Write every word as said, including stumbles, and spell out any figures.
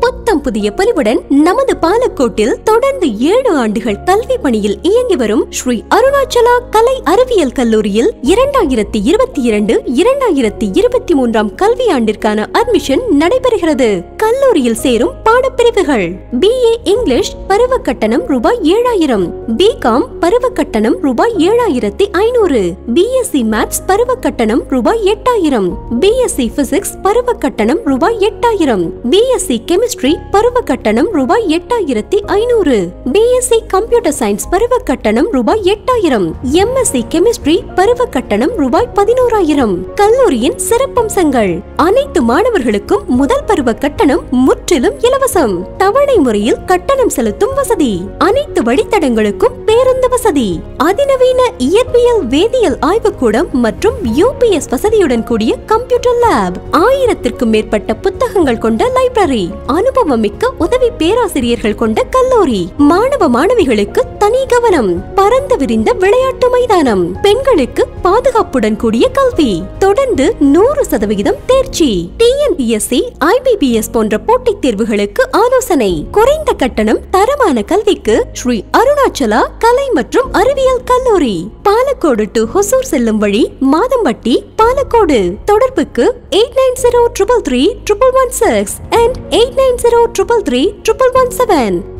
புத்தம் புதிய பொலிவுடன் நமது பாலக்கோட்டில் தொடர்ந்து ஏழு ஆண்டுகள் கல்வி பணியில் இயங்கி வரும் ஸ்ரீ அருணாச்சலா கலை அறிவியல் கல்லூரியில் இரண்டாயிரத்தி இருபத்தி இரண்டு இரண்டாயிரத்தி இருபத்தி மூன்றாம் கல்வியாண்டிற்கான அட்மிஷன் நடைபெறுகிறது. கல்லூரியில் சேரும் பாடப்பிரிவுகள்: பி ஏ இங்கிலீஷ் பருவ கட்டணம் ரூபாய் ஏழாயிரம், பி காம் பருவ கட்டணம் ரூபாய் ஏழாயிரத்தி ஐநூறு, பி எஸ் சி மேத்ஸ் பருவ கட்டணம் ரூபாய் எட்டாயிரம், பி எஸ் சி பிசிக்ஸ் பருவ கட்டணம் ரூபாய் எட்டாயிரம், பி எஸ் சி கெமிஸ்ட்ரி பருவ கட்டணம் ரூபாய் எட்டாயிரத்தி ஐநூறு, B S C computer science பருவ கட்டணம் ரூபாய் எட்டாயிரம், எம் எஸ் சி கெமிஸ்ட்ரி பருவ கட்டணம் ரூபாய் பதினோராயிரம். கல்லூரியின் சிறப்பம்சங்கள்: அனைத்து மாணவர்களுக்கும் முதல் பருவ கட்டணம் முற்றிலும் இலவசம், தவணை முறையில் கட்டணம் செலுத்தும் வசதி, அனைத்து வழித்தடங்களுக்கும் பேருந்து வசதி, அதிநவீன இயற்பியல் வேதியியல் ஆய்வுக்கூடம் மற்றும் யூ பி எஸ் வசதியுடன் கூடிய கம்ப்யூட்டர் லேப், ஆயிரத்திற்கும் மேற்பட்ட புத்தகங்கள் கொண்ட லைப்ரரி, அனுபவமிக்க உதவி பேராசிரியர்கள் கொண்ட கல்லூரி, மாணவ மாணவிகளுக்கு தனி கவனம், பரந்து விரிந்த விளையாட்டு மைதானம், பெண்களுக்கு பாதுகாப்புடன் கூடிய கல்வி, தொடர்ந்து நூறு சதவிகிதம் தேர்ச்சி, T N P S C I B P S போன்ற போட்டித் தேர்வுகளுக்கு ஆலோசனை, குறைந்த கட்டணம், தரமான கல்விக்கு ஸ்ரீ அருணாச்சலா கலை மற்றும் அறிவியல் கல்லூரி, பாலக்கோடு டு ஹொசூர் செல்லும் வழி மாதம்பட்டி, பாலக்கோடு. தொடர்புக்கு eight nine zero three three three one one six and eight nine zero three three three one one seven.